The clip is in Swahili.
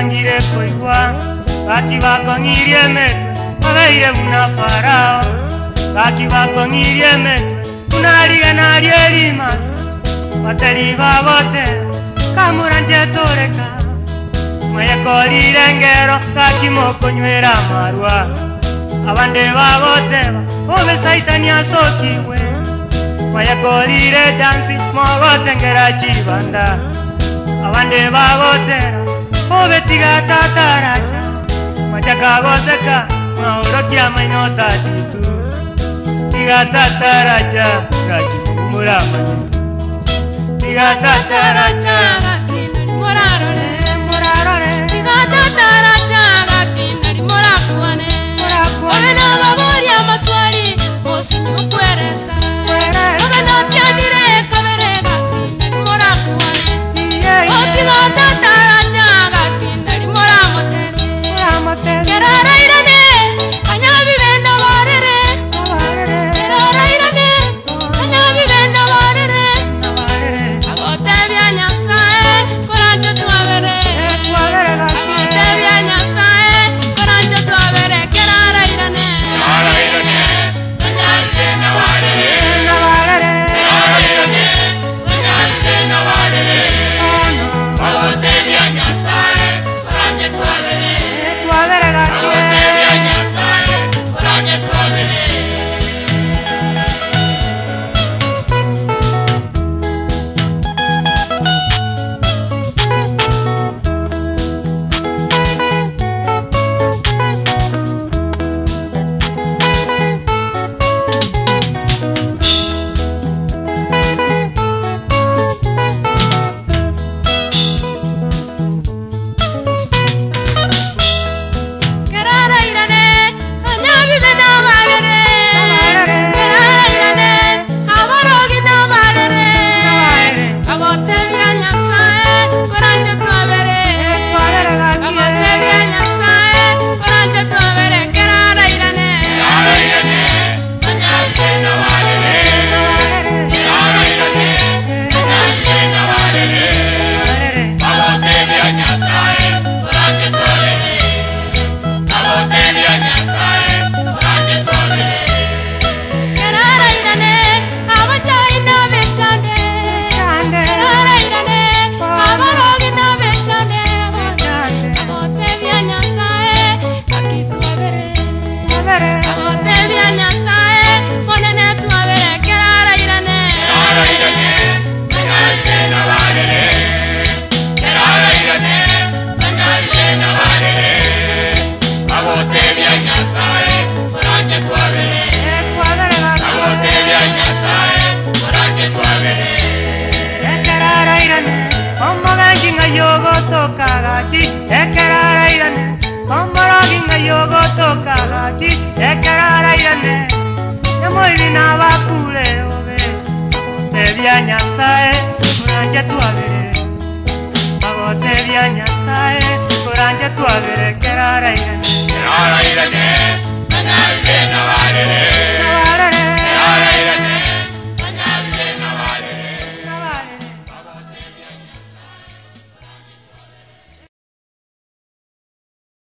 bangire koigwa baki bakongirie metwe babeire buna farao baki bakongirie metwe unarigenarie rimasa bateri babotera kamuranje toreka mayakorire ngero baki mokonywera marwa abande baboteba obe saitani asokiwe mayakorire dansi mogotengera chibanda abande babotera obe tigatataracha machakagoseka maorokia mainota titu tigatataracha gakimuramanyi tigatataracha Morarore, tigatataracha gakinari morakuane. Obe no baboria maswali, osinyo kweresa. Obe no tiandire kabere gakinari morakuane. O tigatataracha gakinari moramotere. Arairane, anyabi benda barere. Arairane, anyabi benda barere. Agotebia nyasae, koranje tuabere. Agotebia nyasae, koranje tuabere. Arairane, Arairane, anyabi benda barere. Arairane, anyabi benda barere. Agotebia nyasae, koranje tuabere. Agotebia nyasae, koranje tuabere. Arairane, anyabi benda barere. Arairane, aborogi na barere. Agotebia nyasae, koranje tuabere. Agotebia nyasae, koranje tuabere. Arairane, Arairane, anyabi benda barere. Arairane, anyabi benda barere. Agotebia nyasae, koranje tuabere. Agotebia nyasae, koranje tuabere. Arairane, abajai na bechande. Arairane, aborogi na bechande. Agotebia nyasae, akituabere. Agotebia nyasae, monene tuabere. Arairane, Arairane, anyabi benda barere. Arairane, anyabi benda barere. Agotebia nyasae, koranje tuabere. Agotebia nyasae, koranje tuabere. Arairane, omoganjinga yogotoka gaki Arairane, omoroginga yogotoka gaki Arairane, emoili na bakule obe Agotebia nyasae, koranje tuabere. Agotebia nyasae, koranje tuabere. Arairane, Arairane, anyabi benda barere.